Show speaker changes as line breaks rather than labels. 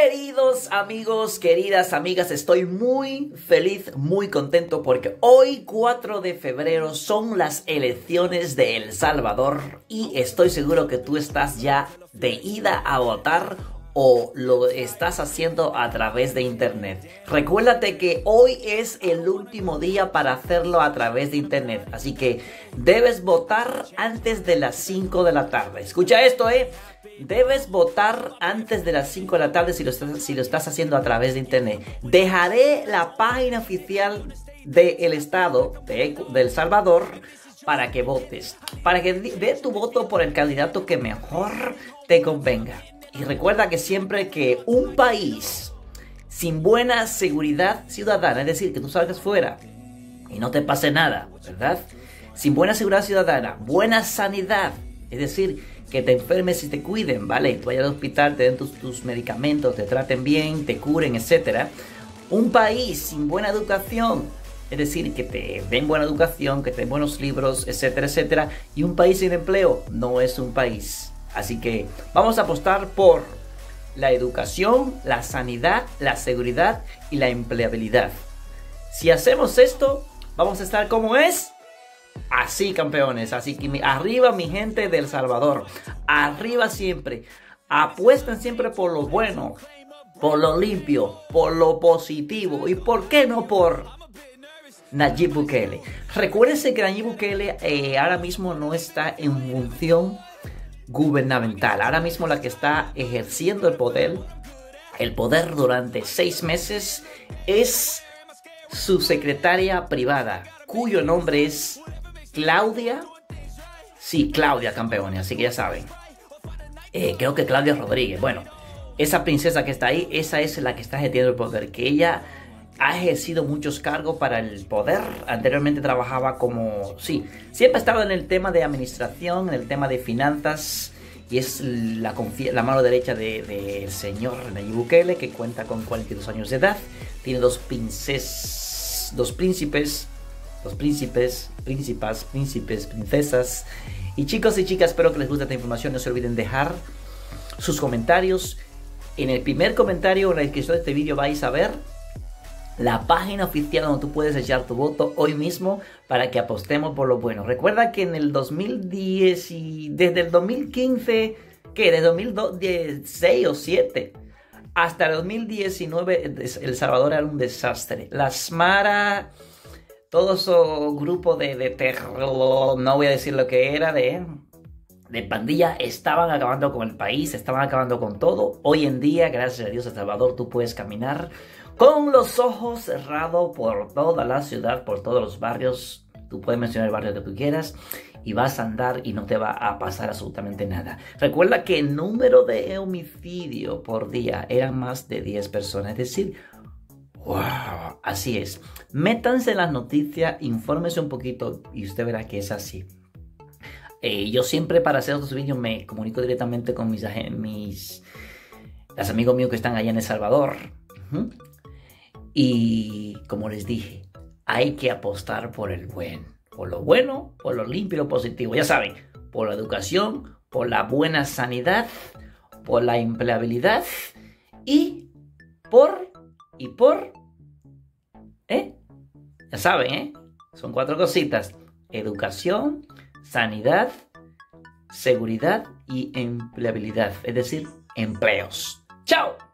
Queridos amigos, queridas amigas, estoy muy feliz, muy contento porque hoy 4 de febrero son las elecciones de El Salvador y estoy seguro que tú estás ya de ida a votar o lo estás haciendo a través de internet. Recuérdate que hoy es el último día para hacerlo a través de internet, así que debes votar antes de las 5 de la tarde. Escucha esto, debes votar antes de las 5 de la tarde si lo estás haciendo a través de internet. Dejaré la página oficial del estado de El Salvador para que votes, para que dé tu voto por el candidato que mejor te convenga. Y recuerda que siempre que un país sin buena seguridad ciudadana, es decir, que tú salgas fuera y no te pase nada, ¿verdad? Sin buena seguridad ciudadana, buena sanidad, es decir, que te enfermes y te cuiden, ¿vale? Tú vayas al hospital, te den tus medicamentos, te traten bien, te curen, etc. Un país sin buena educación, es decir, que te den buena educación, que te den buenos libros, etcétera, etcétera. Y un país sin empleo no es un país. Así que vamos a apostar por la educación, la sanidad, la seguridad y la empleabilidad. Si hacemos esto, vamos a estar como es. Así, campeones. Así que arriba mi gente de El Salvador. Arriba siempre. Apuesten siempre por lo bueno, por lo limpio, por lo positivo. Y por qué no por Nayib Bukele. Recuérdense que Nayib Bukele ahora mismo no está en función gubernamental. Ahora mismo la que está ejerciendo el poder durante 6 meses es su secretaria privada, cuyo nombre es Claudia. Sí, Claudia, campeones, así que ya saben. Creo que Claudia Rodríguez. Bueno, esa princesa que está ahí, esa es la que está ejerciendo el poder, que ella ha ejercido muchos cargos para el poder. Anteriormente trabajaba como... Sí, siempre ha estado en el tema de administración, en el tema de finanzas. Y es la mano derecha del señor Nayib Bukele, que cuenta con 42 años de edad. Tiene dos príncipes, princesas. Y chicos y chicas, espero que les guste esta información. No se olviden dejar sus comentarios. En el primer comentario o en la descripción de este vídeo vais a ver la página oficial donde tú puedes echar tu voto hoy mismo para que apostemos por lo bueno. Recuerda que en el 2010 y desde el 2015, desde 2016 o 7 hasta el 2019, El Salvador era un desastre. Las Mara, todo esos grupos de terror, no voy a decir lo que era, de pandilla, estaban acabando con el país, estaban acabando con todo. Hoy en día, gracias a Dios, El Salvador, tú puedes caminar con los ojos cerrados por toda la ciudad, por todos los barrios. Tú puedes mencionar el barrio que tú quieras y vas a andar y no te va a pasar absolutamente nada. Recuerda que el número de homicidio por día eran más de 10 personas. Es decir, wow, así es. Métanse en las noticias, infórmese un poquito y usted verá que es así. Yo siempre para hacer otros vídeos me comunico directamente con los amigos míos que están allá en El Salvador. Y como les dije, hay que apostar por el por lo bueno, por lo limpio y lo positivo. Ya saben, por la educación, por la buena sanidad, por la empleabilidad y por, ya saben, son 4 cositas: educación, sanidad, seguridad y empleabilidad, es decir, empleos. ¡Chao!